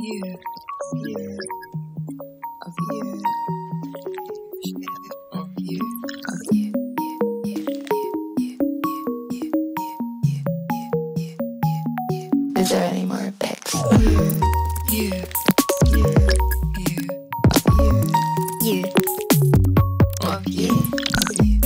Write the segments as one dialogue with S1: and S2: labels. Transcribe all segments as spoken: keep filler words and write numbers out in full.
S1: you, you, of you, of you, of you. Is there any more bits? You, you, you, you, of you, you, of you, of you.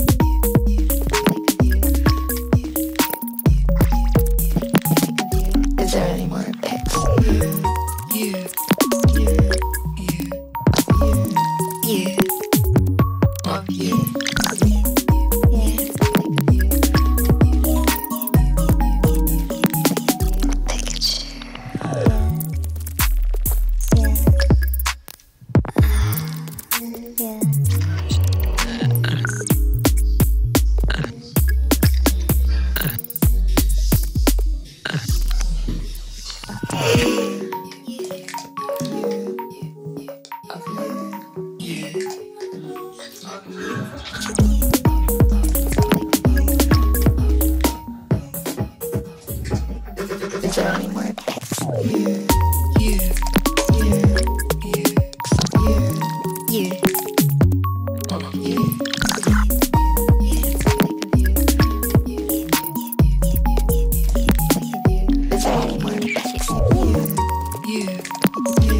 S1: Is there any more bits? You, you, you, you, you, of you, of you. Is there any more bits? You, you, you, you, you, you, of you. Is there any more bits? You, you, you.